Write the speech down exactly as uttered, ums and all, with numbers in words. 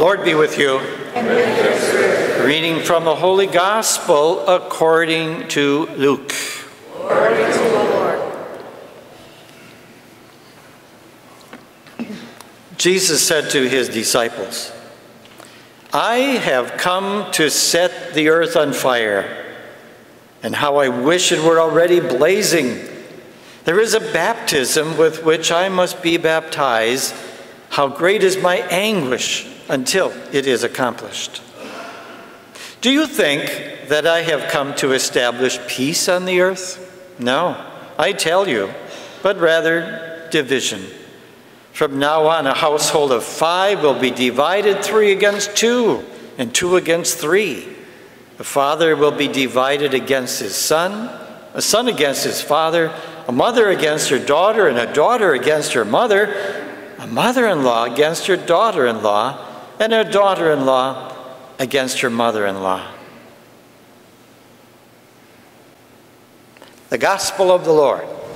Lord be with you. And with your spirit. Reading from the Holy Gospel according to Luke. Glory to the Lord. Jesus said to his disciples, I have come to set the earth on fire, and how I wish it were already blazing. There is a baptism with which I must be baptized. How great is my anguish until it is accomplished. Do you think that I have come to establish peace on the earth? No, I tell you, but rather division. From now on, a household of five will be divided, three against two, and two against three. A father will be divided against his son, a son against his father, a mother against her daughter, and a daughter against her mother, a mother-in-law against her daughter-in-law, and a daughter-in-law against her mother-in-law. The Gospel of the Lord.